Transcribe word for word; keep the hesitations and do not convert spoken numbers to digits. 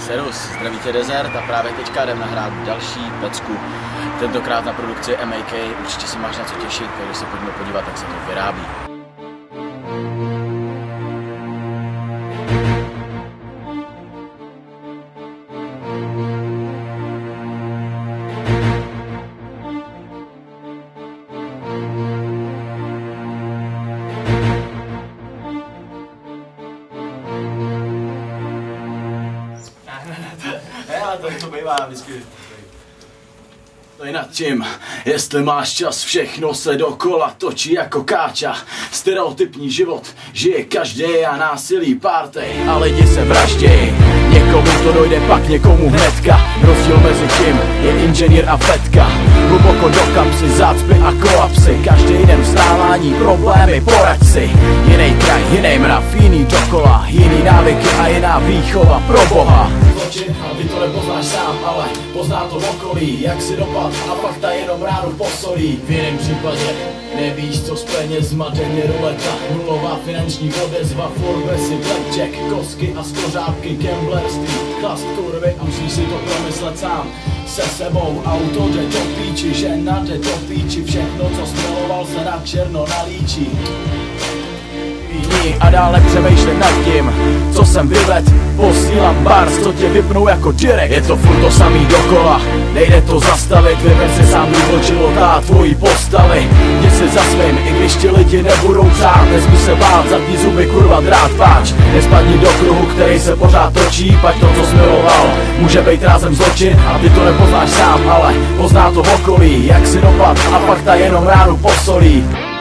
Servus, zdraví tě Desert a právě teďka jdem nahrát další pecku, tentokrát na produkci M A K, určitě se máš na co těšit, takže se pojďme podívat, jak se to vyrábí. To, to bývá vždycky. To je nad tím, jestli máš čas, všechno se dokola točí jako káča. Stereotypní život žije každý a násilí pártej a lidi se vraždějí. Někomu to dojde, pak někomu hnedka. Rozdíl mezi tím je inženýr a fetka. Hluboko do kapsy, zácpy a kolapsy. Každý den vstávání, problémy, poraď si. Jiný kraj, jiný mrav, jiný dokola, jiný návyky a jiná výchova, pro boha. A ty to nepoznáš sám, ale pozná to okolí. Jak si dopad a pak ta jenom ráno posolí. V jiném případě nevíš, co s penězma, denně ruleta, nulová finanční odezva, Forbesy, blackjack, kosky a skořápky, gamblerství, chlast, kurvy a musíš si to promyslet sám. Se sebou auto jde do píči, žena jde do píči, všechno, co smiloval, se na černo nalíčí. A dále přemýšlím nad tím, co jsem vyved. Posílám bars, co tě vypnou jako direkt. Je to furt to samý dokola, nejde to zastavit. Vyber si sám důvod života a tvojí postavy. Jdi si za svým, i když ti lidi nebudou přát. Nesmí se bát, zatní zuby, kurva, drát, páč. Nespadni do kruhu, který se pořád točí. Pať to, co smiloval, může být rázem zločin. A ty to nepoznáš sám, ale pozná to okolí. Jak si dopad a pak ta jenom ránu posolí.